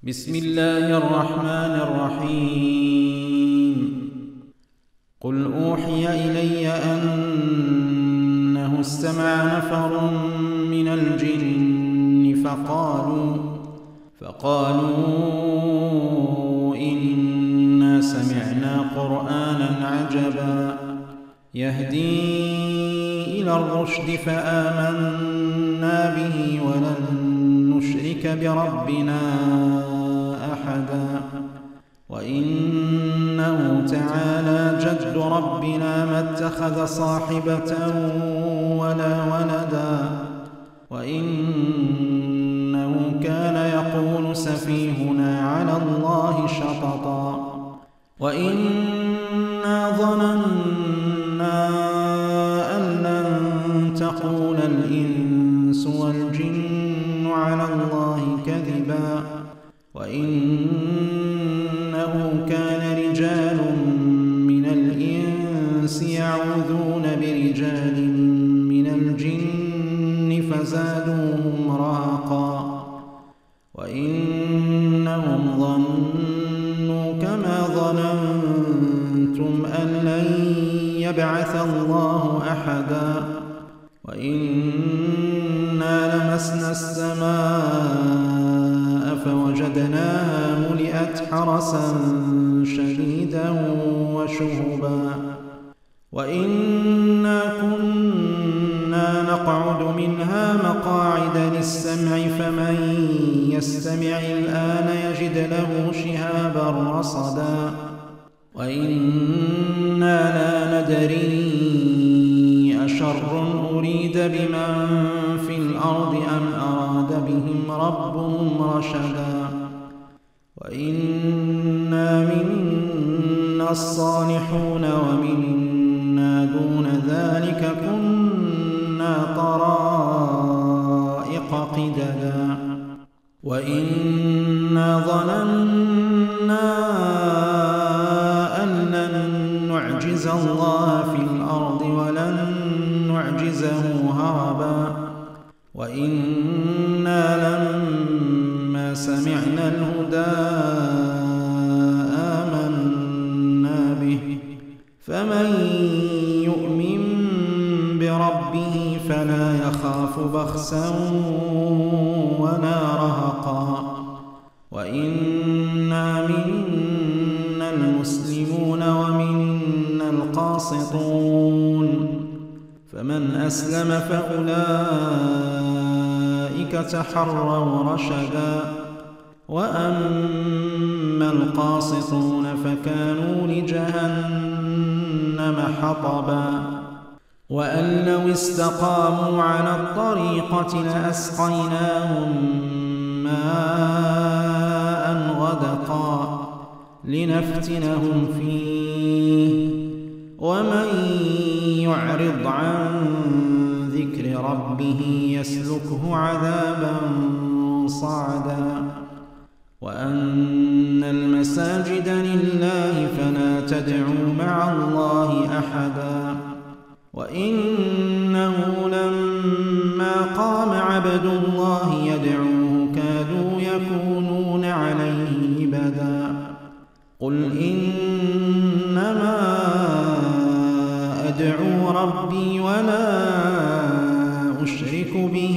بسم الله الرحمن الرحيم. قل أوحي إلي أنه استمع نفر من الجن فقالوا إنا سمعنا قرآنا عجبا يهدي إلى الرشد فآمنا به ولن نشرك بربنا أحدا وإنه تعالى جد ربنا ما اتخذ صاحبة ولا ولدا وإنه كان يقول سفيهنا على الله شططا وإنا ظننا أن لن تقول الإنس والجن على الله كذبا وإنه كان رجال من الإنس يعوذون برجال من الجن فزادوهم رهقا وإنهم ظنوا كما ظننتم أن لن يبعث الله أحدا وإنا لمسنا السماء فوجدناها ملئت حرسا شديدا وشهبا وإنا كنا نقعد منها مقاعد للسمع فمن يستمع الآن يجد له شهابا رصدا وإنا لا ندري أشر أريد بمن في الأرض أم أراد بهم ربهم رشدا وإنا منا الصالحون ومنا دون ذلك كنا طرائق قددا وإنا ظننا أن لن نعجز الله في الأرض ولن نعجزه هربا وإنا لما سمعنا الهدى آمنا به فمن يؤمن بربه فلا يخاف بخسا ولا رهقا وإنا منا المسلمون ومنا القاسطون فمن أسلم فأولئك تحروا رشدا وأما القاسطون فكانوا لجهنم حطبا وأن لو استقاموا على الطريقة لأسقيناهم ماء غدقا لنفتنهم فيه ومن يعرض عن ذكر ربه يسلكه عذابا صعدا وأن المساجد لله فلا تدعوا مع الله أحدا وإنه لما قام عبد الله يدعوه كادوا يكونون عليه لبدا قل إنما أدعو ربي ولا أشرك به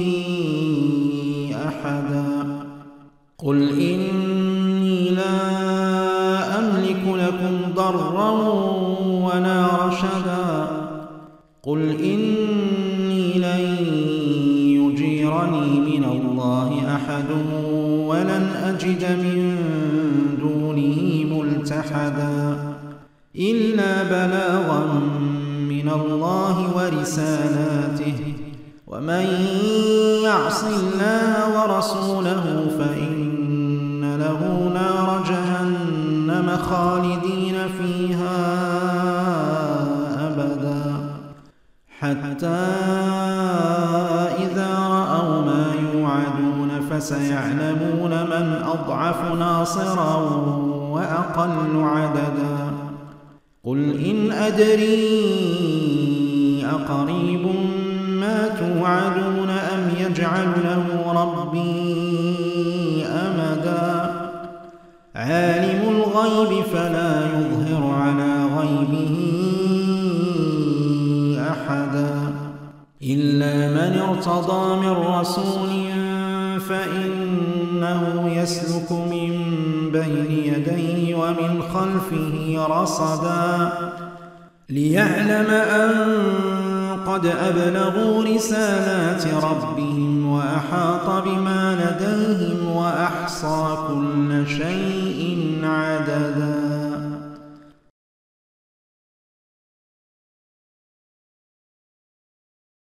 أحدا قل إني لا أملك لكم ضرا ولا رشدا قل إني لن يجيرني من الله أحد ولن أجد من دونه ملتحدا إلا بلاغا من الله ورسالاته ومن يعص الله ورسوله فإن له نار جهنم خالدين فيها أبدا حتى إذا رأوا ما يوعدون فسيعلمون من أضعف ناصرا وأقل عددا قل إن أدري أقريب ما توعدون أم يجعل له ربي أمدا الغيب فلا يظهر على غيبه أحدا إلا من ارتضى من رسول فإنه يسلك من بين يديه ومن خلفه رصدا ليعلم أن قد أبلغوا رسالات ربهم وأحاط بما لديهم وأحصى كل شيء